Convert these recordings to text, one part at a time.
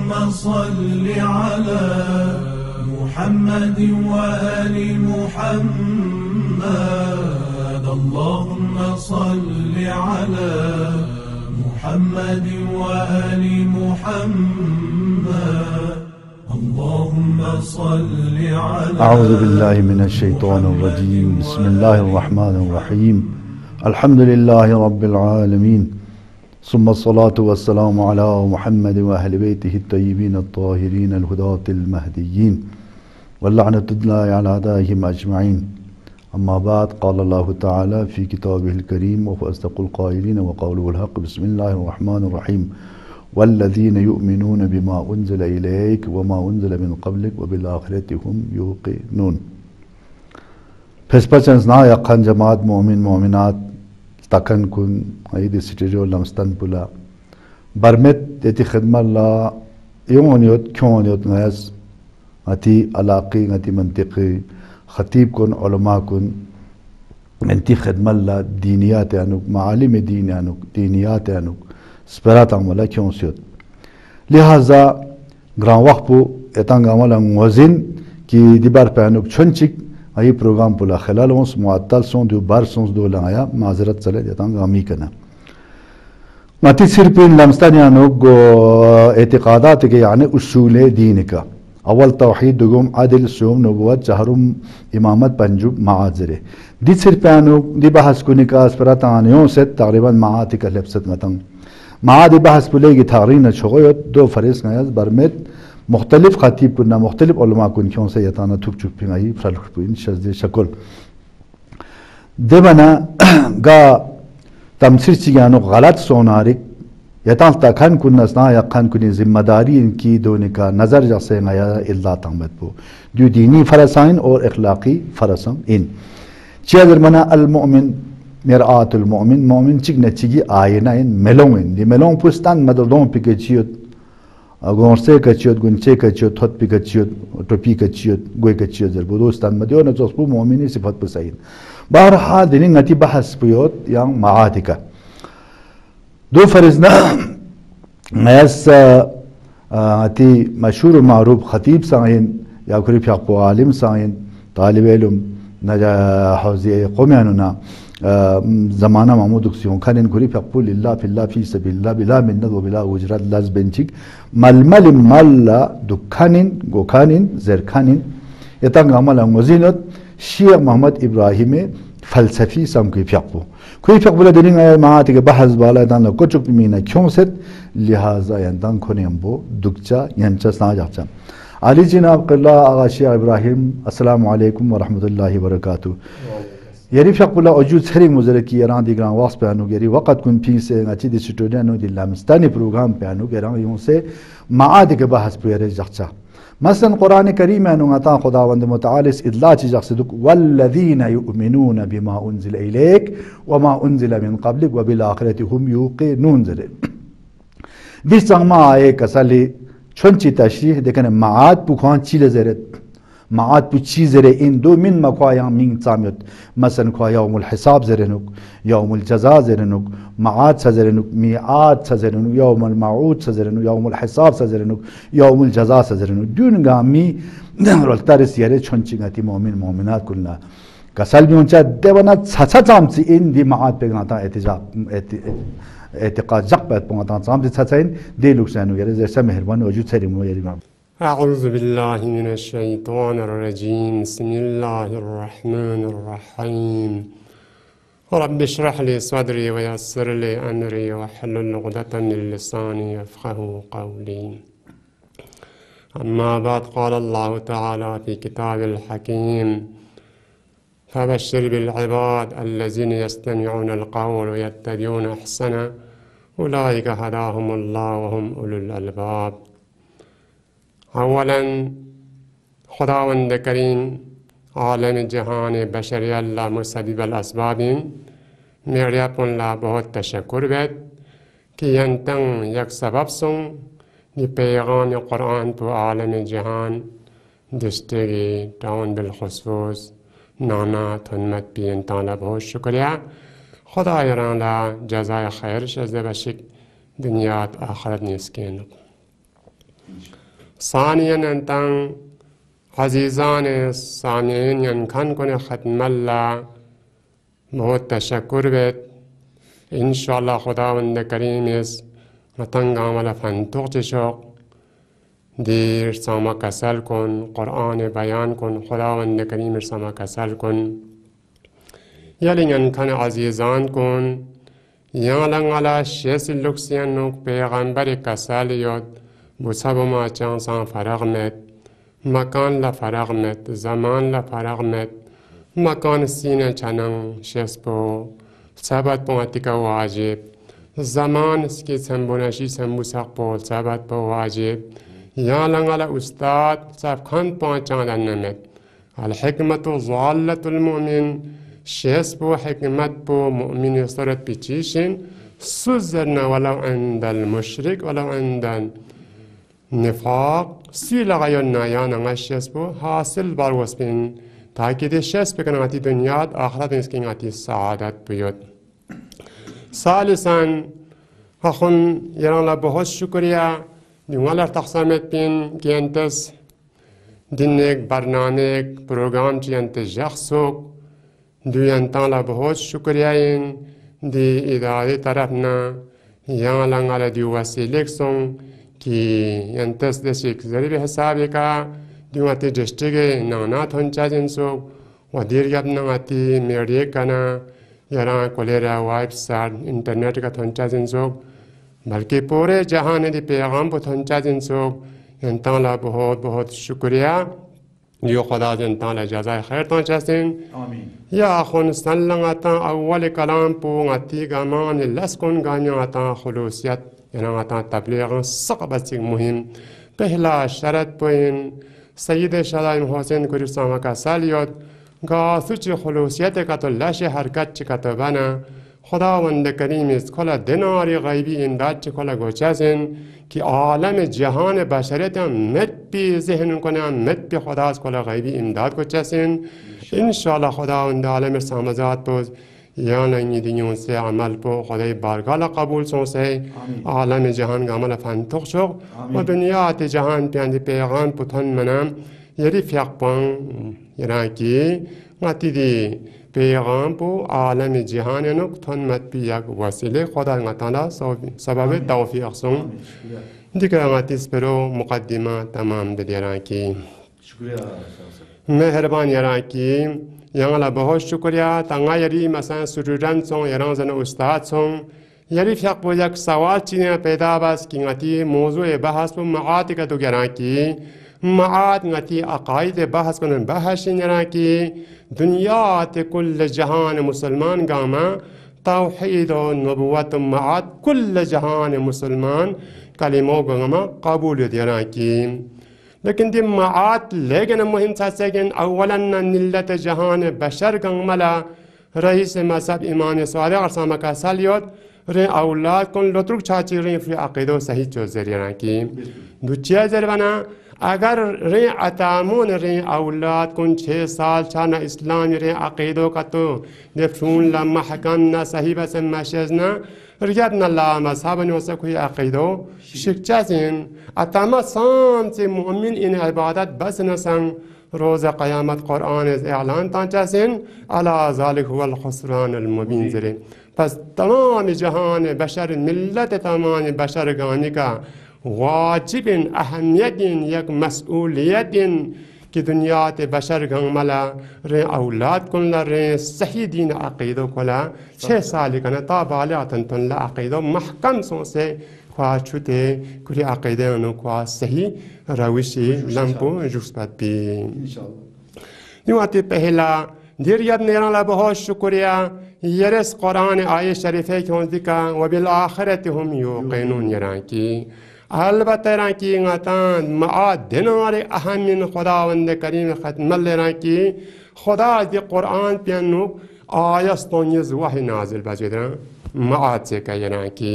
اللهم صل على محمد وآل محمد اللهم صل على محمد وآل محمد اللهم صل على أعوذ بالله من الشيطان الرجيم بسم الله الرحمن الرحيم الحمد لله رب العالمين ثم الصلاة والسلام على محمد وأهل بيته الطيبين الطاهرين الهداة المهديين واللعنة الله على أعدائهم أجمعين أما بعد قال الله تعالى في كتابه الكريم وهو أصدق القائلين وقوله الحق بسم الله الرحمن الرحيم والذين يؤمنون بما أنزل إليك وما أنزل من قبلك وبالآخرة هم يوقنون. Pespaçans na yakan cemaat mu'min mu'minat takan kun aydi sitiriyo lamstan pula barmet eti khidmalla yoniyot kyoniyot ngas ati alaqi ati mantiqi khatib kun ulama kun enti khidmalla diniyat anuk maalim din anuk diniyat anuk سپرات عمله کیوں سیود لہذا گران وقت پو اتنگ عمله موزین کی دیبار پہنوک چھنچک ای programme پولا خلال once معطل سون دو بار Sons دو لنگایا معذرت چلے اتنگ آمی کنا ماتی سرپین لمستان یانوک اعتقادات کے یعنی اصول دین کا اول توحید دوم عدل سوم نبوت چہرم امامت پنجوب معاذره دی سرپینوک دی بحث کنی کا سپرات آنیوں سے تقریبا معاتی کا لبست متنگ معادي بحث بلاقي تاريخنا شغيت دو فريس ناس برمت مختلف خطيب كنا مختلف علماء كن كيون سيتانا توب توب بيناي فرق بين شذ شكل دمنا جا تمسير تيجانو غلط سونارك يتان تكان كنا سنا يكان كني ذمداري إنكي دونيكا نظر جاسه نايا إلا تامت بو دو ديني فرسين أو إخلاقي فرسان إن شيء منا المؤمن مرآة المؤمن مؤمن چigna chigi ayna in melongin di melong pustan madodon pikachiyot agonse kachiyot gunche kachiyot thot pikachiyot topi kachiyot goy kachiyot zerbudostan madiona josbu mu'mini sifat pusain barha dinin ngati bahas puyot yang maatika do farizna nas ati mashhur ma'ruf khatib sain ya kuri fiqh alim sain talib ilm naja hawzi qomyanuna زمانة Mahmood كسيون كان نقولي فقول لله في الله في سبيل الله بلا منة وبلا وجرات laws بنشيك مال مالا دكانين غوكانين زركانين يتان عمل مزينات شيخ محمد إبراهيم فلسفي سام كي فقبو كي فقبو لدينا ما تيجي بحث بالا دان لا كتب بمينا كيون سد لهذا يندان كونيم بو دكجا ينجا سناجا علي جناب قلا آغا شيخ إبراهيم السلام عليكم ورحمة الله وبركاته يري فقبل أوجود سري مزركي يران دي غران واس بيانو يري وقت كن بيس ناتي دي ستوديانو دي لامستاني بروغرام بيانو يران يونسي معادك بحث بيري جخشا مثلا قرآن كريم أنو غطا خداوند متعالى إدلاج جخصدك والذين يؤمنون بما أنزل إليك وما أنزل من قبلك وبالآخرة هم يوقنون زلين دي سنما آيه كسالي چونچي تشريح دكنا معاد بخوان چيل زرد معاد بتشيزره إن دو من مقايا من تاميت مثلا كوا يوم الحساب زرنوك يوم الجزاء زرنوك معاد سزرنوك ميعاد سزرنوك يوم الموعود سزرنوك يوم الحساب سزرنوك يوم الجزاء سزرنوك دون غامي رولتارس يره چونچيغاتي مؤمن مؤمنات كلنا كسل بيونچا دبنا سچا چامسي إن دي معاد بغناتا اعتقاد جقبت بغناتا چامسي سچاين دي لوكسانو يره زرسا مهربان وجود سريمو يره أعوذ بالله من الشيطان الرجيم بسم الله الرحمن الرحيم رب اشرح لي صدري ويسر لي أمري واحلل عقدة من لساني يفقه قولي أما بعد قال الله تعالى في كتاب الحكيم فبشر بالعباد الذين يستمعون القول ويتبعون أحسنه أولئك هداهم الله وهم أولو الألباب اولا خداوند کریم عالم جهان بشری الله مسبب الاسباب میری اپن لا بہت تشکر بید کہ ینتن یک سبب سن دی پیغام قرآن تو عالم جهان دستگی تاون بالخصوص نانا تنمت بی انتان بہت شکریہ خدا ایران لا جزای خیر شزده بشک دنیات آخرت نیسکین ثانيا أنتن عزيزان السامعين ينكن كن ختم الله बहुत तशक्कुर बेत इंशाल्लाह खुदावंद करीम इस मतंगा वाला फंतुक चिशोक दीर सामा कसल कुन कुरान बयान कुन खुदावंद करीम सामा कसल कुन यलिंगन खन अजीजान कुन यालंगला शेस लुक्सियन नुक पैगंबर कसल योद बुसबमा चांसा फरग met मकान ला फरग met ज़मान ला फरग met मकान सीने चनंग शेस्पो साबत पोंतिका वाजिब ज़मान इसकी संबुनाशी संबुसाक पो साबत पो वाजिब यहाँ लंगाला उस्ताद साफ खान पांचां दन्नमेत अल हिकमतु ज़ालतुल मुमिन शेस्पो हिकमत पो मुमिन सरत पिचीशिन सुज़रना वलाउ अंदल मुशरिक वलाउ अंदल निफाक सी लगायोना यहाँ नंगा शेस्पो हासिल बारवस्पिन ताकि दे शेस पे कनाती दुनिया आखिरत इसकी नाती सादत पियोत सालिसान अखुन यराला बहुत शुक्रिया दुआला तक़समत पिन केंतस दिन एक बरनामे प्रोग्राम चियंत जख्सोक दुयंताला बहुत शुक्रिया इन दी इदारे तरफ ना यहाँ लंगाला दिवसीलेक सों कि यंतस देशिक ज़रिब हिसाब का दिवाते डिस्ट्रिक्ट नाना थोंचा जिनसो वधीर गप नाती मेरे कना यारा कोलेरा वेबसाइट इंटरनेट का थोंचा जिनसो बल्कि पूरे जहान ने पैगाम को थोंचा जिनसो इंताला बहुत बहुत शुक्रिया यो खुदा इंताला जज़ाए खैर थोंचा सिन आमीन या खुन सल्लंगाता अव्वल कलाम पो आती गामान लस्कुन गान्याता खुलूसियत यारा तबलीग सक़बत मुहिम पहला शरत पोइन सईद शादाइम हुसैन कुरिसामा का सालियत गासुच खुलूसियत का तो लाश हरकत का तो बना खुदावंद करीम इस खोला दिनारी गैबी इंदाज खोला गोचासन कि आलम जहान बशरियत मत भी जहन को ना मत भी खुदा खोला गैबी इंदाद गोचासन इंशाल्लाह खुदावंद आलम सामजात पोज या नहीं दियों से अमल पो खुदाई बारगाला कबूल सो से आलम जहान का अमल फंतुक शो और दुनिया ते जहान पे अंदर पैगाम पुथन मनाम यरी फ़्याक़पां यरा की माती दी पैगाम पो आलम जहान नुक थन मत पियाक वसीले खुदा ngataला सबब तौफीक सों दिकरा माती स्पेरो मुकद्दिमा तमाम दियरा की शुक्रिया मेहरबान यरा की यांगला बहुत शुक्रिया तंगा यरी मसा सुरुरन सों यरां जन उस्ताद सों यरी फ़्याक़ बोजक सवाल चीने पैदा बस की ngati मौजूद बहस पो मात का तो यरा की मात ngati अकायद बहस कन बहस यरा की दुनिया ते कुल जहान मुसलमान गामा तौहीद और नबुवत मात कुल जहान मुसलमान कलिमों गामा कबूल यरा की लेकिन दी मात लेकिन मुहिम सासेकिन अवलन निल्लत जहान बशर गंगमला रईस मजहब इमाम स्वादिक अरसामा का सालियत रे औलाद कौन लतरुक छाची रे फ्री अकीदो सही चोजरिया की दुचिया जरबना अगर रे अतामुन रे औलाद कौन 6 साल छाना इस्लाम रे अकीदो का तो देफून ला महकन ना सही बस मशजना रियाद नल्ला मजहब ने उसे कोई अकीदो शिक्षा सिन अतामा साम से मुमिन इन इबादत बस न संग रोज़ क़यामत कुरान ऐलान तांचासिन अला ज़ालिक हुवल खुसरान अल मुबीन ज़रे बस तमाम जहान बशर मिल्लत तमाम बशर गामी का वाजिबिन अहमियतिन यक मसऊलियतिन कि दुनिया ते बशर गंगमला रे औलाद कुल्ला रे सही दीन अकीदो कुला 6 साल कना ताबालियातन तनला अकीदो महकम सो से ख्वाचुते कुली अकीदे नो ख्वा सही रविशी लंपो जुस्पत भी इंशाल्लाह नुआते पहला दिरियत नेराला बहुत शुक्रिया यरस कुरान आये शरीफे क्यों दिका वबिल आखिरत हम युक़िनून यरा की अलबत्ता यरा की ngatan माद दिनारे अहमिन खुदावंद करीम खत्मल यरा की खुदा दे कुरान पियानो आयस्तों ये वही नाजिल बजरा माद से का यरा की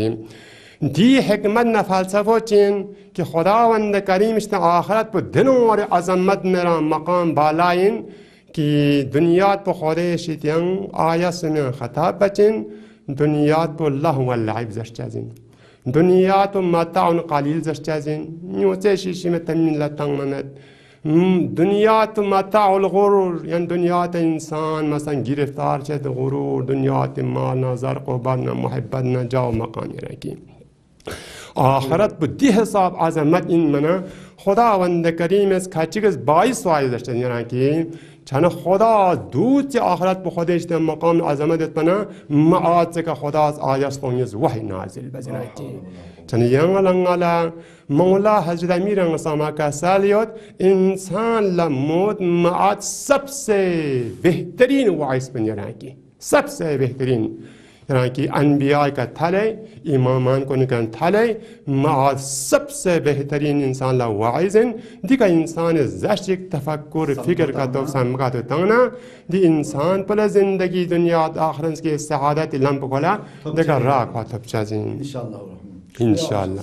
दी हिकमत न फलसफो चीन कि खुदावंद करीम इस आखिरत पर दिनारे अज़मत मेरा मकाम बालाइन कि दुनिया तो खुदे शित्यंग आयस में खताब बचिन दुनिया तो लहु वल्लाइब जश्चाजिन दुनिया तो मता उन कालील जस्टाजिन न्यूचे शीशी में तमीन लतांग ममत दुनिया तो मता उल गुरूर यानी दुनिया तो इंसान मसन गिरफ्तार छे तो गुरूर दुनिया तो माल ना ज़र क़ुरबत ना मोहब्बत ना जाओ मकान रखी आखरत बुद्धि हिसाब अजमत इन मना खुदावंद करीम इस खाचिगस 22 वाइज जस्टाजिन की छन खुदा दूध से आखरत पर खुदेश ते मकाम अजमत पना माद से का खुदा आयस कोंयस वही नाजिल बजना की छन यंगलंगला मौला हजरत अमीर अंगसामा का सालियत इंसान ला मौत माद सबसे बेहतरीन वाइस बन जना की सबसे बेहतरीन यानी कि अनबिया का थले इमामान को निकल थले माद सबसे बेहतरीन इंसान ला वाइजन दिका इंसान ज़ाशिक तफक्कुर फिक्र का तो समका तो तंगना दी इंसान पर जिंदगी दुनिया आखिरत के सआदत लम्ब कोला दिका राख वातब चाजिन इंशाअल्लाह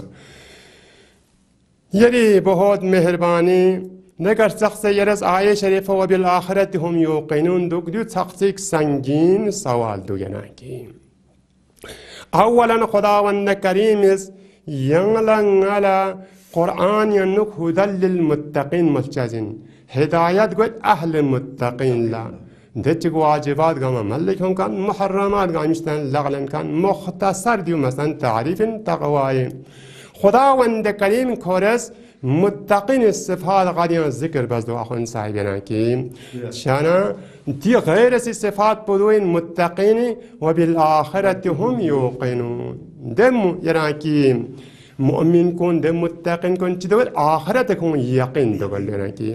यरी बहुत मेहरबानी नगर शख्स यरस आये शरीफ व बिल आखिरत हम युक़िनून दुक दु शख्स संगीन सवाल दो जना की अव्वलन खुदावंद करीम इस यंगलंगला कुरान यनुक हुदल लिल मुत्तकीन मुस्ताजिन हिदायत गो अहल मुत्तकीन ला दच वाजिबात गमा मल्लिकम कान मुहर्रमात गामिस्तान लगलन कान मुख्तसर दियो मसन तारीफन तक़वाए खुदावंद करीम खोरस मुत्तकीन सिफात गादियां जिक्र बस दो अखुन साहिबना की शाना दी गैर से सिफात पुदुइन मुत्तकीन व बिल आखिरत हम युक़िनून दम यरा की मुमिन कोन दम मुत्तकीन कोन चिदवर आखिरत को यकीन दगल लेना की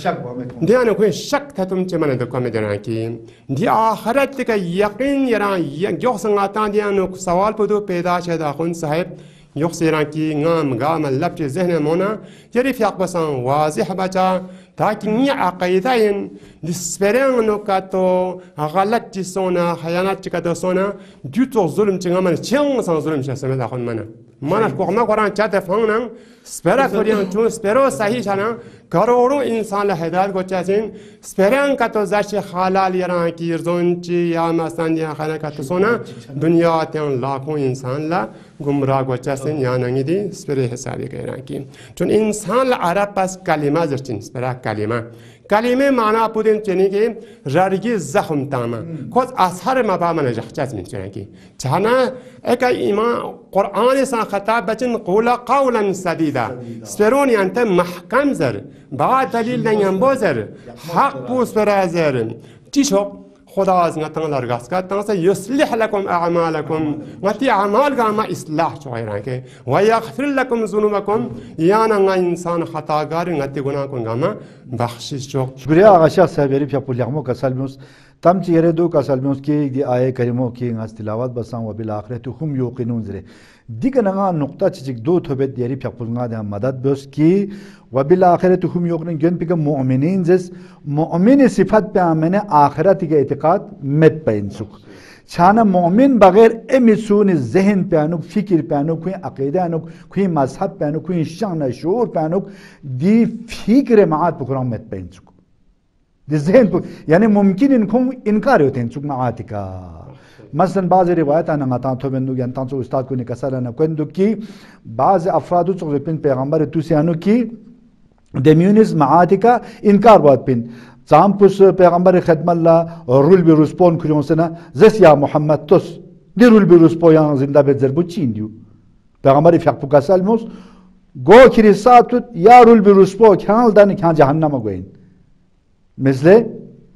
ध्यान को शक था तुम चे मन दको में देना की दी आखिरत का यकीन यरा जो संगाता ध्यान सवाल पुदु पैदा शदा अखुन साहिब يخسران كي غام غام لبج ذهن مونا يري في أقبسان واضح بجا تاكي ني عقيدين دسبرين نوكاتو غلط جسونا خيانات جكاتو سونا جوتو ظلم تنغمان تشين سان ظلم شاسمة داخل منا مانا كوغنا قران جات فاننا سبرا كوريان تون سبرو صحيح شانا كارورو إنسان لهداد قوچاسين سبران كاتو زاشي خالال يران كي يرزونچي يا مستان يا خانا كاتو سونا دنيا تيان لاكو إنسان لا गुमराह गोचासन या नंगी दी स्पिरे हिसाबी कहना की चुन इंसान अरब पास कलिमा जर्चिन स्पिरा कलिमा कलिमे माना पुदिन चनी के ररगी जख्म तामा खुद असर मबामन जख्चास में चना की छाना एक इमा कुरान सा खताब बचन qula qawlan sadida स्पिरोन यांते महकम जर बाद दलील नहीं बोजर हक पूस पराजर चिशोक खुदा आज नतंग लरगास का तंग से युस्लिह लकुम अअमालकुम वती अमाल का मा इस्लाह चोयरा के व यगफिर लकुम जुनुबकुम याना nga इंसान खतागार ngati गुनाह को गामा बख्शिश चोक शुक्रिया आशा साहब या पुलियामो का सलमुस तम चेहरे दो का सलमुस की दी आए करीमों की ngas तिलावत बसां व बिल आखिरत हम युक़िनून जरे दिगनगा नुक्ता चिक दो थोबे देरी फपुलगा द मदद बस की व बिल आखिरत हम युक़िनून गन पिक मुमिनीन जस मुमिन सिफत पे मैंने आखिरत के एतकाद मत पैन सुख छाना मोमिन बगैर एमिसून जहन पैनुक फिक्र पैनुक कोई अकीदा अनुक कोई मजहब पैनुक कोई शान शूर पैनुक दी फिक्र मात पुकराम मत पैन सुख दी जहन यानी मुमकिन इनको इनकार होते हैं सुख मात का मसलन बाज़ रिवायत आना गाता तो बंदू जानता हूँ उस्ताद को निकसर ना कोई की बाज़ अफराद तो पिन पैगंबर तुसियानो की देम्यूनिस मात का इनकार बात पिन Zampus Peygamber khidmalla rul bir ruspon kuryonsena zes ya Muhammed tos di rul bir ruspoyan zinda bezer bu Çin diyor. Peygamber ifyak bu kasalmos go kirisatut ya rul bir ruspo kanaldan kan cehenneme goyin. Mesela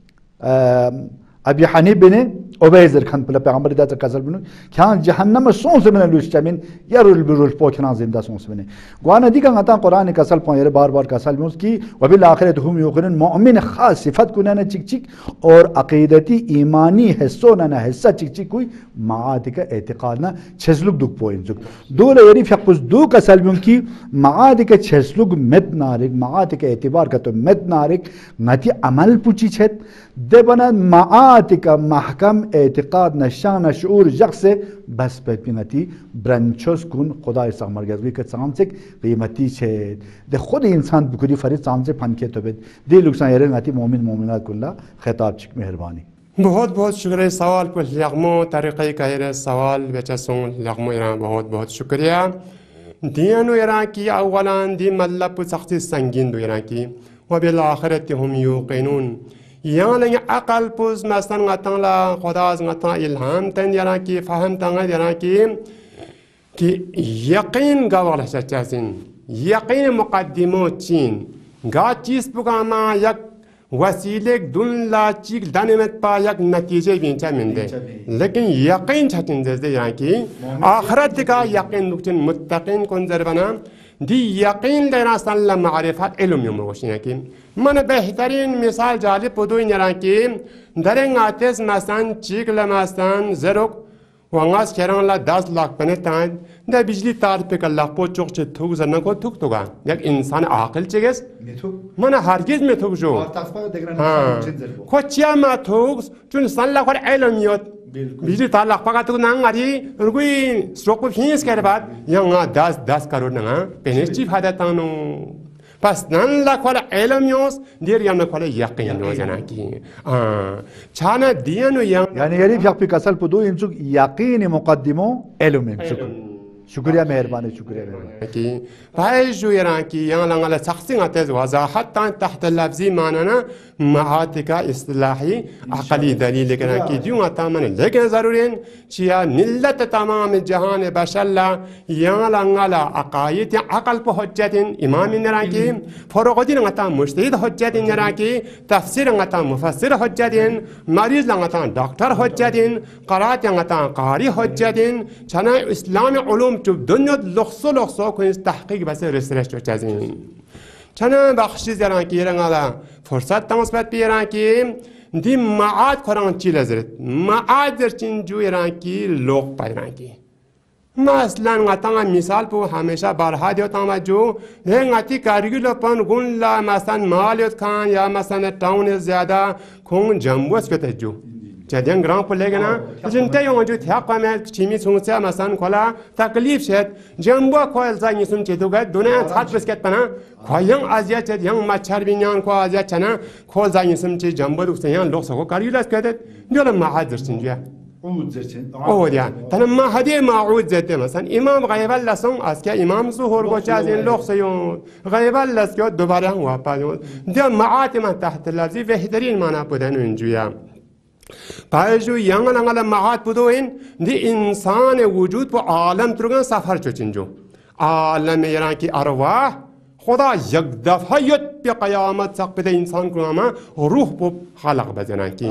Abi Hanife'ni Obeyzer kan pula Peygamber da kasal bunu kan cehenneme son zemine lüstemin ya rul bir ruspo kan zinda son zemine. Guana dikan atan Kur'an kasal pon yere bar bar kasalmos ki ve bil ahiret hum yuqinun mu'min khas sifat kunana çık çık और अकीदती ईमानी हिस्सों ना हिस्सा चिक चिक कोई माद का एतकाद ना छसलुक दुख पोइंट दो लेरी फकुस दो का सलबुम की माद के छसलुक मत नारिक माद के एतबार का तो मत नारिक नती अमल पुची छत दे बना माद का महकम एतकाद नशान शऊर जग से बस पे पिनती ब्रंचोस कुन खुदा इस मरगज़वी के सांसिक कीमती छत दे खुद इंसान बुकुरी फरीद सांसे फन के तो दे लुक्सा येरे नती मोमिन मोमिनात कुल्ला खिताब चिक मेहरबानी बहुत बहुत शुक्रिया सवाल पर लगमो तरीक़े का सवाल बेचसों लगमो इरा बहुत बहुत शुक्रिया दियानो इरा की अवलान दी मतलब सख्ती संगीन दो इरा की वबिल आखिरत हम युक़िनून यहाँ लगे अकल पुस मस्तन गताला खुदास गता इल्हाम तन इरा की फहम तंग इरा की यकीन गवाल सच्चासिन यकीन मुक़द्दिमो चीन गा चीज़ पुकामा यक वसीले दुल्ला चीक दाने में पायक नतीजे विंचा मिलते लेकिन यकीन छटिन जैसे यहाँ की आखिरत का यकीन नुक्तिन मुत्तकीन कौन जरबना दी यकीन लेना सल्ला मारिफत इल्म यमोशिया की मन बेहतरीन मिसाल जाले पुदो यहाँ की दरेंग आतेस मसान चीक लमासान जरुक वंगास केरंग ला 10 लाख पने तान दा बिजली तार पे कल लाख पो चोक चे थुक जरना को थुक तुगा यक इंसान आकल चेगेस मन हरगिज में थुक जो हाँ खोचिया मा थुक चुन सन लाख और एलम योत बिजली तार लाख पका तुक नांग आरी रुई स्ट्रोक को फिनिश कर बाद यंगा 10 करोड़ नंगा पेनेस्टी फायदा तानो pas nan la kwala elamios dir yam na kwala yaqin no jana ki chana dianu yang yani yarif yakpi kasal pudu imsuk yaqin muqaddimo elum imsuk शुक्रिया मेहरबानी शुक्रिया की भाई जो यहाँ की यहाँ लंगला शख्सिंग आते हैं वज़ाहत तहत लफ्ज़ी मानना महातिका इस्तिलाही अक़ली दलील लेकिन की जो आता मैंने लेकिन ज़रूरी है चिया मिल्लत तमाम जहान बशल्ला यहाँ लंगला अक़ायद या अक़ल पे हज्जतिन इमाम यहाँ की फ़रोग़ीन आता मुज्तहिद हज्जतिन यहाँ की तफ़सीर आता मुफ़स्सिर हज्जतिन मरीज़ आता डॉक्टर हज्जतिन क़रात आता कारी हज्जतिन चना इस्लाम उलूम चुप दुनिया लख्सो को इस तहक़ीक़ बस रिसर्च चीज़ें चना बख्शी जरा की रंगाला फुर्सत तमस्पत पी रहा की दी माआद खुरान चील ज़रत माआद जर्चिन जो रहा की लोग पाई रहा की मसलन गतांगा मिसाल पो हमेशा बारहा दियो तामा जो है गति कारगिल पन गुनला मसन मालियत खान या मसन टाउन ज़्यादा खून जम्बुस के तजो जदें ग्राम पर लेके ना जिनते यों जो थ्या पामे चीमी सुनसे मसान खोला तकलीफ से जम्बो खोल जाएंगे सुन चेतो गए दुनिया छात बिस्केट पना खोयंग आजिया चेत यंग मच्छर बिन्यान को आजिया चना खोल जाएंगे सुन चे जम्बो दुखते यंग लोग सको कारिलास कहते जोला महाजर सिंजिया ओ दिया तन महदी माऊद जते मसान इमाम गैबल लसों आस्किया इमाम ज़ुहर को चाज़िन लोग से यों गैबल लस क्यों दोबारा हुआ पायो दिया माआतिमा तहत लफ्ज़ी बेहतरीन माना पुदन इंजुया पायजु यंग लंगला महात पुदोइन दी इंसान वजूद पर आलम तुरंग सफर चुचिंजो आलम यरा की अरवाह खुदा यक दफा युत पे क़यामत तक पे इंसान को नामा रूह पर खालक बजना की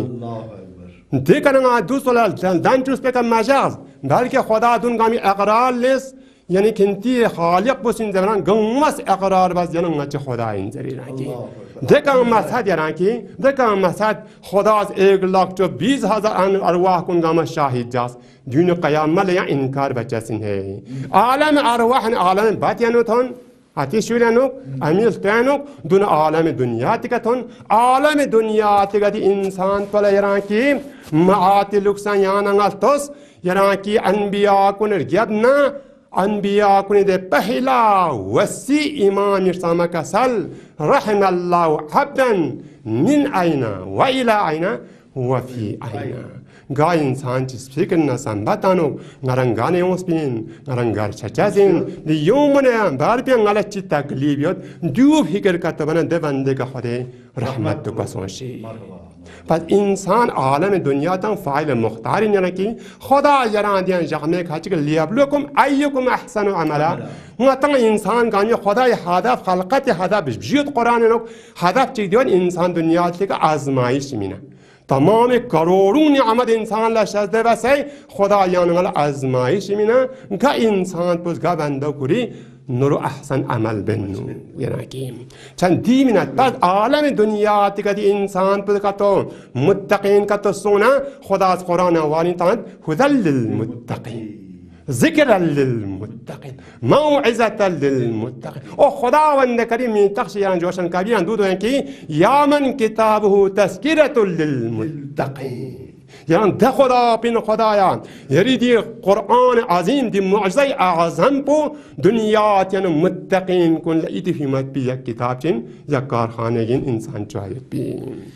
देखना दूसरा दान चुस पे का मजाज बल्कि खुदा दुन गामी अक़रार लेस यानी किंती खालिक बसिन जबरान गम्मस अक़रार बस जनम अच्छे खुदा इंजरी राकी देखा मसाद यारा की देखा मसाद खुदा 1,20,000 अरवाह कुन गामा शाहिद जास दिन क़यामत या इनकार बच्चसिन है आलम अरवाह आलम बातियानो थन आतिशुलानो अमील तानो दुन आलम दुनिया तिकथन आलम दुनिया तिकदी इंसान पला यारा की माआति लुक्सा याना तोस यारा की अनबिया कुन गियबना अनबिया कुने दे पहला वसी इमाम इरसामा का सल रहमल्लाहु अब्दन मिन आइना व इला आइना व फी आइना गा इंसान चिस फिक्र न संबतानो नरंगाने ओस्पिन नरंगार चचाजिन दि योमने बार पे गलत तकलीफियत दू फिक्र का तबना दे बंदे का खुदे रहमत तो कसोशी पर इंसान आलम दुनिया तक फ़ाइल मुख्तार न की खुदा जरा दिया जख्मे खाच के लियबलुकुम अय्युकुम अहसनु अमला मतंग इंसान का खुदा हदफ खलकत हदफ बिजुत कुरान नो हदफ चीज दिवन इंसान दुनिया के आजमाइश मिना तमाम करोड़ों नियामत इंसान ला शजदे बसे खुदा यान आजमाइश मिना का इंसान पुस गा बंदो कुरी नूर अहसन अमल बेन्नु यनाकीम चंद 10 मिनट बाद आलम दुनिया तिकदी इंसान पर का तो मुत्तकीन का तो सोना खुदा कुरान वाली तान हुदल लिल मुत्तकीन ذكرا للمتقين موعظة للمتقين او خداوند کریم تخشیان جوشن کبیران دودو انکی یا من کتابه تذکرة للمتقين يعني ده خدا بين خدايا يريد قرآن عظيم دي معجزة أعظم بو دنيا يعني متقين كن لقيت في مت بيا كتاب جن يا كارخانة جن إنسان شاهد بين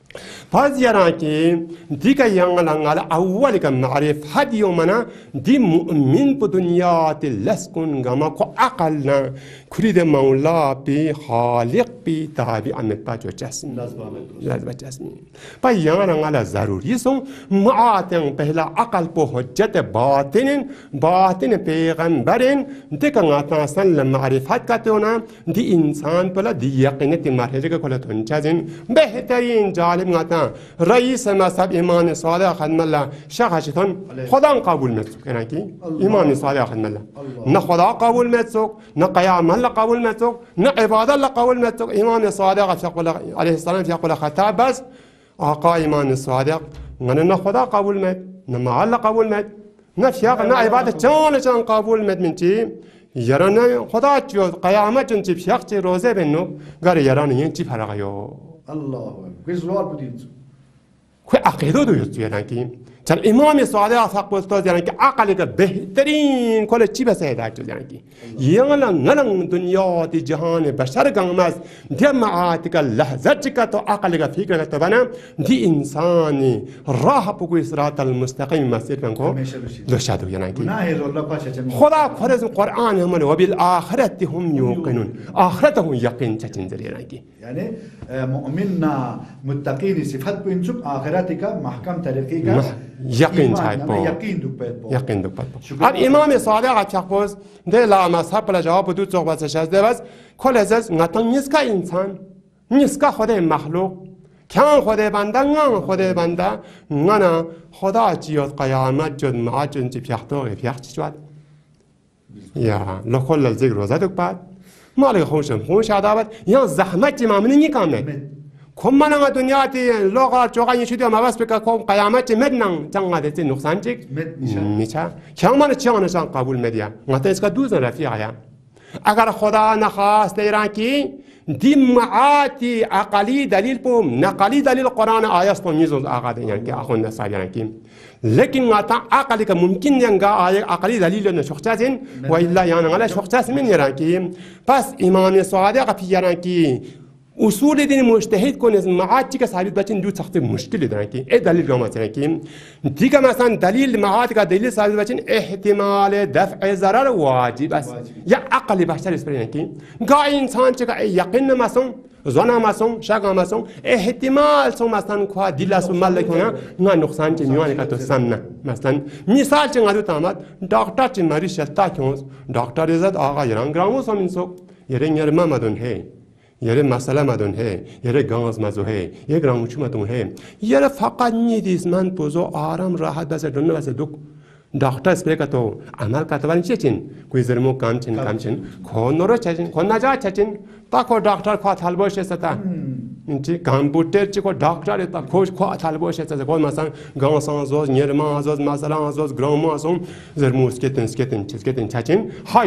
باز يران كي ديك يانغلان على أول كمعرفة يومنا دي مؤمن بدنيا تلسكن جما كو أقلنا كريد مولا بي خالق بي تابي أمت باجو جسم لازم جسم بايانغلان على ضروري سون معاتن بهلا أقل بحجة باطن بيغمبرين ديك ناتناسن لمعرفة كتونا دي إنسان بلا دي يقينة مرحلة كلا تنجزين بهترين جالب ناتن رئيس مذهب إيمان صالح خدم الله شخصتون خدا قبول متسوق يعني كي إيمان صالح خدم الله نا خدا قبول متسوق نا قيام الله قبول متسوق نا عبادة الله قبول متسوق إيمان صالح عليه السلام في يقول خطاب بس آقا إيمان صالح نا خدا قبول مت نا ما الله قبول مت نا فياق نا عبادة جان قبول مت من تي يرانا خدا جو قيامة جن تي فياق تي روزة بنو غير يرانا ينتي فرقيو الله كويس لوار بدين كو عقيدة دو يستوي يعني كان الإمام الصادق فقط توز يعني عقلك بهترين كل شيء بس هذا يعني يلا نلن دنيا دي جهان بشر جماس جماعتك لحظتك تو عقلك فكرك تبنا دي إنساني راح بقول صراط المستقيم مسير كنكو لشادو يعني خدا فرز القرآن هم وبالآخرة هم يوقنون آخرتهم يقين تجنزر يعني مؤمننا متقين صفات بينسوك آخرتك محكم طريقك يقين تايبو يقين دوك الإمام الصادق أتشخص ده لا مذهب بلا جواب دو صحبت شده بس كل از نتان نسكا إنسان نسكا خدا مخلوق كان خدا بنده نان خدا بنده نانا خدا جیاد قیامت جد معجن جی پیخت جواد یا لکل الذکر روزه دوک بعد مالک خوش عدابت یا زحمت جی مامنی نیکامه کم منم دنیا تی لغا جوگا یشودی ما بس بکا کم قیامت مدنن جنگا دتی نقصان چیک میچه کم من چانشان قبول مدیا نتا اسکا دوزن رفیعه اگر خدا نخواست ایران کی دی معاتی عقلی دلیل پوم نقلی دلیل قرآن آیاس پوم میزون آقا دیگر که آخون نسال یعنی کی لیکن نتا عقلی که ممکن ینگا آیا عقلی دلیل نشخصین و الا یعنی علی شخص من ایران کی پس امام صادق پی ایران کی اصول دین مجتهد کنه معاد که ثابت بچین دو سخت مشکل دارن که ای دلیل گام مثلا که دیگه مثلا دلیل معاد که دلیل ثابت بچین احتمال دفع ضرر واجب است یا عقل بشر اسپرین که گاه انسان چه یقین مثلا زنا مثلا شک مثلا احتمال سو مثلا کو دل اس مال کنه نه نقصان چه میوان که تو سن مثلا مثال چه غلط آمد دکتر چه مریض شتا کنه دکتر ازت آقا ایران گرامو سامینسو یره مامدون هی یه مسئله مدون هی یه گاز مزو هی یه گراموچو مدون هی یه فقط نیدیز من بوزو آرام راحت بس دونه بس دوک دکتر اسپری تو عمل کرده ولی چه چین کوی زرمو کام چین کون نورو چین کون نجات چین تا کو دکتر خواهد حل باشه ستا اینچی کامپیوتر چی کو دکتر تا کوش خواهد حل باشه ستا کوی مثلا گاز آزوز نیرما آزوز مسئله آزوز گرامو آزوم زرمو اسکتن چین های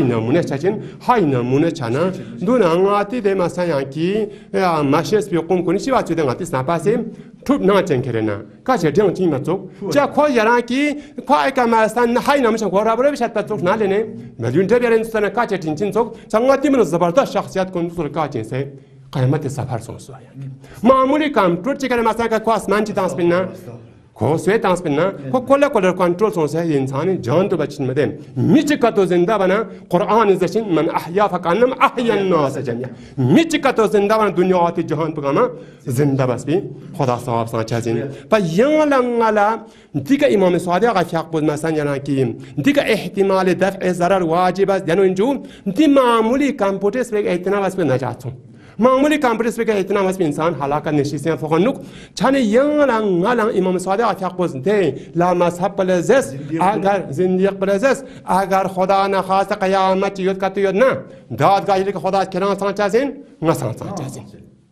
نمونه چنا دون انگاتی ده مثلا یکی ماشیس بیقوم کنی چی واسه دنگاتی سنپاسیم توپ نچن کرنا کاش دیان چی ماتو جا کوی یاران کی کوی کم استان های نمیشن کوی رابطه بیشتر پتوک نالینه میلیون دبیر انسان کاش تینچین سوک چنگاتی من زبردست شخصیت کنترل کاچین سه قیامت سفر سوسو معمولی کام توپ چیکار مثلا که کوی اسمان چی تانس بینا کو سوی تانس بینا کو کل کنترل سوسه انسانی جان تو بچین مده میچکاتو زنده بنا قرآن زشین من احیا فکانم احیا الناس جميعا میچکاتو زنده بنا دنیا آتی جهان بگم زنده بس بی خدا صاحب سانچازین و یالنگالا دیگه امام صادق افیاق بود مثلا یعنی که دیگه احتمال دفع ضرر واجب است یعنی اینجور دی معمولی کامپیوتر سپیک احتمال است به نجاتون معمولی کامپیوتر سپیک احتمال است به انسان هلاکت نشیسیان فخنوک چنین یالنگالا امام صادق افیاق بود ده لا مذهب بلزس اگر زندیق بلزس اگر خدا نخواست قیامت یاد کت یاد نه دادگاهی که خدا کنار سانچازین نسان سانچازین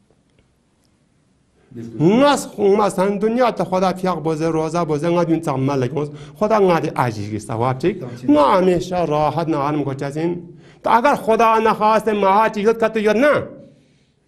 ناس مثلا دنیا تا خدا فیاق بوزه روزه بوزه نادون تعمل لکنز خدا نادی عجیبی ثواب چیک نه همیشه راحت نه آرام کوچازین تا اگر خدا نخواست معاد یاد کت یاد نه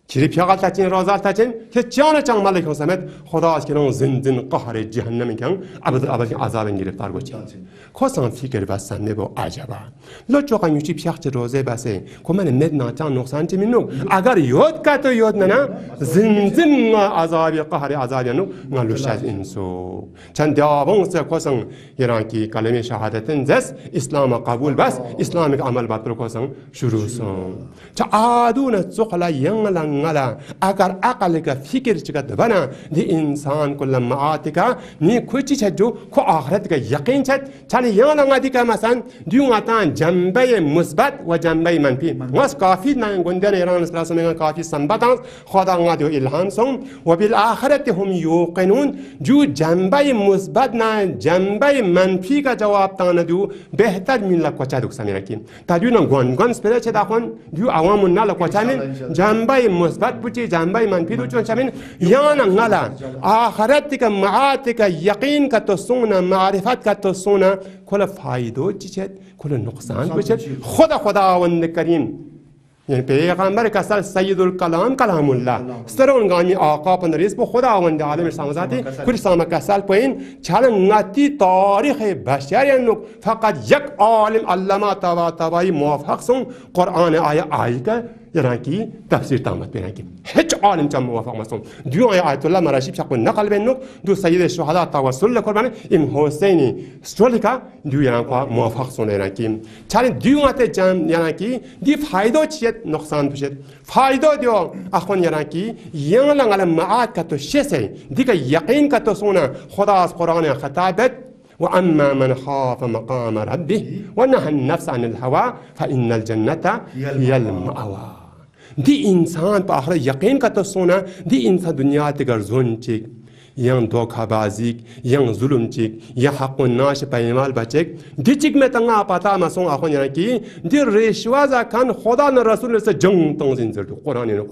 Kiri piagal tachin rozal tachin ke chana chang malik hon samet khuda az ke non zindin qahr jahannam kan abad abad azab giriftar gochi khosan fikr basan ne bo ajaba lo choqa yuchi piacht roze base koman med na tan nuqsan ti minno agar yod ka to yod na zindin azab qahr azab no ngalu shaz inso chan davon se khosan yaran ki kalame shahadatin zas islam qabul bas islamic amal bat khosan shuru son cha aduna zuqla yang ngala agar aqal ka fikir chiga bana di insan kull maatika ni kuchi chaju ko akhirat ka yaqin chat chani yana ngadi ka masan diunga tan jambay musbat wa jambay manfi was kafi na gondan iran islam में काफी संबतांस खुदा ngadi ilham song wa bil akhirati hum yuqinun ju jambay musbat na jambay manfi ka jawab tan du behtar min la ko chaduk samira kim ta du na gon spere che da khon du awamun na la ko chanin jambay musbat puchi jambay manfi du chon chamin yana ngala akhirat ka maat ka yaqin ka to suna ma'rifat ka to suna kol faido chichet kol nuqsan bichet खुदा वंद करीम يعني पैगंबर का sir सय्यदुल कलाम कलामुल्लाह स्तरोन गामी आका पंदरिस बो खुदा वंद आलम समाजाती कुछ सामा का साल पइन छालन नाती तारीख बशरियन फकत यक आलिम अल्लामा तवाई मुवाफaq सुन कुरान आया आयका يراكي تفسير تامت بيناكي هيك عالم تام موافق مسلم ديو آيات الله مراشي بشكل نقل بينك دو سيد الشهداء توسل لقربان إم حسيني ستوليكا ديو يراكوا موافق سون يراكي تاني ديو ماته جام يراكي دي فايدة تشيت نقصان بشيت فايدة ديو أخون يراكي يانلا على معاد كتو شيسي ديكا يقين كتو سونا خداس قرآن خطابت وأما من خاف مقام ربه ونهى النفس عن الهوى فإن الجنة هي المأوى دي إنسان بآخر يقين كتسونا دي إنسان دنيا تقر زونتك yang धोखा बाजिक yang जुलुम चिक या हक नाश पैमाल बचेक दि चिक में तंगा पता मसों आखों यानी कि दि रेशवाजा खान खुदा न रसूल से जंग तंग जिंजर कुरान ने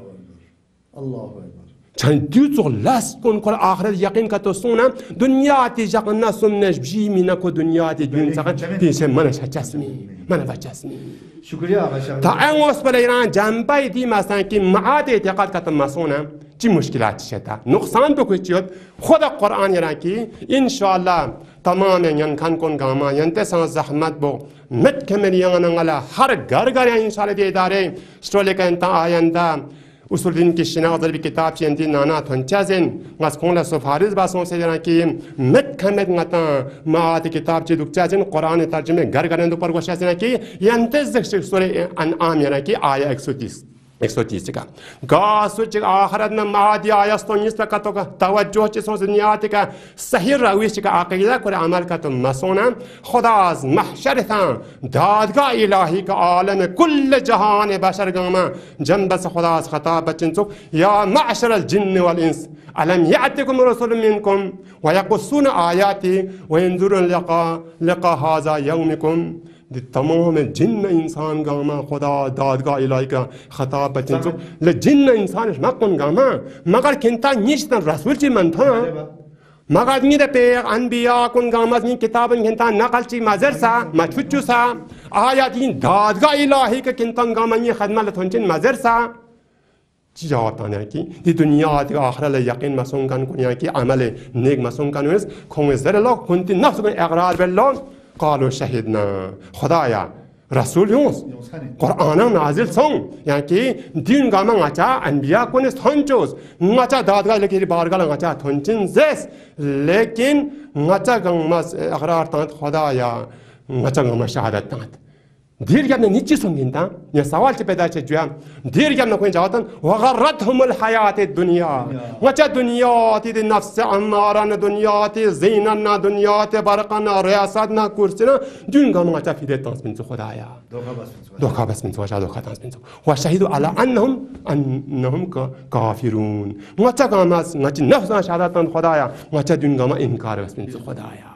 अल्लाह चन दियो लास कोन कोल आखिरत यकीन का तो सोना दुनिया ती जगन्ना सुनने जी मीना को दुनिया ती दिन सका ती से मन बचस्मी शुक्रिया आशा تا انوس पर ईरान जंपाई दी मसान की माद एतकाद का तमसोना ची मुश्किलात शता नुकसान तो कुछ चीज खुदा कुरान यानी कि इंशाअल्लाह तमाम यन खान कोन गामा यनते सा जहमत बो मत कमरियां नंगला हर घर इंशाअल्लाह दे दारे स्टोले का इंता आयंदा उसूल दिन की शिनाज़र भी किताब चेंदी नाना थंचाज़ेन गस्कोंला सफारिज़ बासों से जना कि मत खमत ngata मात किताब चे दुक्चाज़ेन कुरान तर्जुमे घर तो पर गोशा जना कि यंतेज़ सूरे अनआम यानी कि आया 130 का गासु च आखिरत में मादी आया 19 का तो तवज्जो च सो दुनियात का सही रविश का अकीदा को अमल का तो मसोना खुदाज महशर था दादगा इलाही का आलम कुल जहान बशर गमा जंबस खुदाज खताब बचन सो या माशर अल जिन्न वल इंस अलम यातिकुम रसूल मिनकुम व यकुसून आयाति व यंजुरुन लिका हाजा यौमिकुम तमाम जिन्न इंसान गामा खुदा दादगा इलाही का खताब बचन सो ले जिन्न इंसान नकुन गामा मगर किंता निश्त रसूल ची मन था मगर नी दे पे अनबिया कुन गामा नी किताबन किंता नकल ची मजर सा मचुचु सा आयात इन दादगा इलाही का किंता गामा नी खदमत थोंचिन मजर सा जवाब ताने की दी दुनिया ती आखिरत यकीन मसों कान कुनिया की अमल नेक मसों कान वेस खोंगे जरे लोग कुंती नफ्स में इकरार बेलो قالوا شهدنا خدايا رسول يونس قرآن نازل سون يعني كي دين غاما غاچا انبياء كونس ثونچوس غاچا دادغا لكي بارغا غاچا ثونچين زس लेकिन غاچا غمس اقرار تانت خدايا غاچا غما شهادت تانت دير جابنا نيچي سونگينتا يا سوال چه پیدا چه جوام دير جابنا کوئی جواتن وغرتهم الحياه الدنيا غاچا دنيا تي نفس امارن دنيا تي زيننا دنيا تي برقنا رياستنا كرسينا دين غاما غاچا فيدت تانس من خدايا دوكا بس من وجا دوكا تانس من وشهدوا على انهم كافرون غاچا غاما غاچي نفس شهادت خدايا غاچا دين غاما انكار بس من خدايا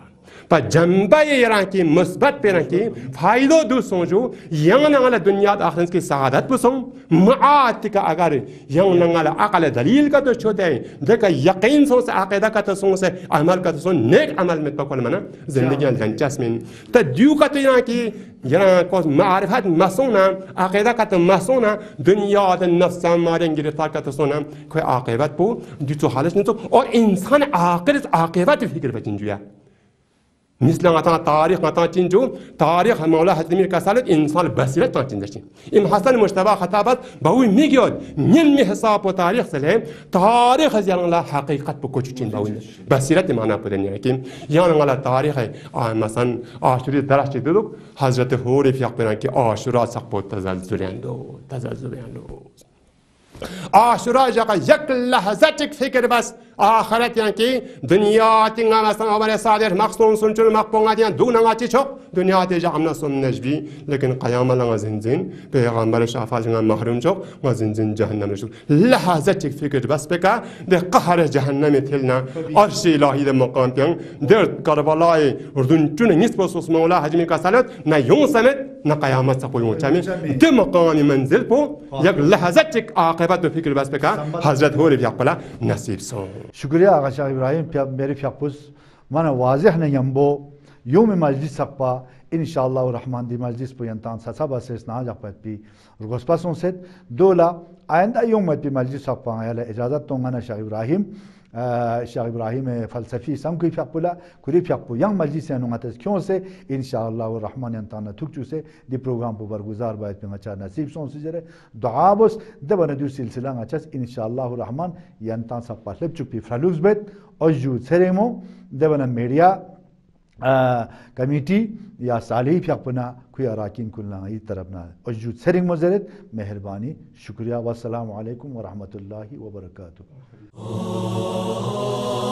पर जंबा यरां की मुस्बत पे रंकी फायदो दु सोजो यंग नंगला दुनिया आखिरत की सआदत पुसों मात का अगर यंग नंगला अकल दलील का तो छोटे देखा यकीन सो से अकीदा का तो सो से अमल का तो सो नेक अमल में पकड़ मना जिंदगी लंचस में तो द्यू का तो यरां की यरां को मारिफत मसोना अकीदा का तो मसोना दुनिया द नफ्स मारेंगे गिरफ्तार का तो सोना कोई आकिबत पो जो तो हालत नहीं तो और इंसान आखिरत आकिबत फिक्र बचिन जुया مثل غطاء تاريخ غطاء تنجو تاريخ مولا حزمير كسالت إنسان بسيرة تنجشين إم حسن مجتبى خطابات بوي ميجود نلمي حساب وتاريخ سلام تاريخ زيان لا حقيقة بكوتشين بوي بسيرة معنا بدن يعني يان على تاريخ مثلا عاشوري درجة دلوك حضرت هوري في أخبارنا كي عاشورا سقط تزلزلياندو عاشورا جاك يك لحظتك فكر بس آخرت يعني كي دنيا تينا مثلا عمر صادر مقصون سنجر مقبوعات يعني دون عاتي شو دنيا تيجا عمنا سن نجبي لكن قيام الله زنزين بيغمبر شافع جنا محروم شو وزنزين جهنم شو لحظتك فكر بس بكا ده قهر جهنم تلنا أرشي الله ده مقام تيان درد كربلاء أردن جن نسبة سوس مولا حجمي كسالت نا يوم سمت نا قيامت سقويون تامي ده مقام منزل بو يك لحظتك عاقبت فكر بس بكا حضرت هوري بيقبلا نصيب سون शुक्रिया आगा शाह इब्राहिम मेरे फ्यापुस माना वाज़ेह ने यंबो योम मजलिस सकपा इंशाअल्लाह रहमान दी मजलिस पो यंतान ससा बसेस ना जापत पी रुगस्पासों से दोला आइंदा योम मत पी मजलिस सकपा याला इजाजत तो गाना शाह इब्राहिम फलसफी सम कोई फ्यापुला कुरी फ्यापु यंग मजलिस ने नुंगाते क्यों से इंशाअल्लाह रहमान यंतान थुक से दी प्रोग्राम पर बरगुजार बात में अच्छा नसीब सों से जरे दुआ बस दबना दु सिलसिला अच्छा इंशाअल्लाह रहमान यंतान सकपा लब चुपी फ्रालुस बेत अजू सेरेमो दबना मीडिया कमिटी या साली फ्यापना कोई अराकिन कुलना ई तरफना अजू सेरिंग मजरत मेहरबानी शुक्रिया वस्सलाम वालेकुम व रहमतुल्लाहि व बरकातहू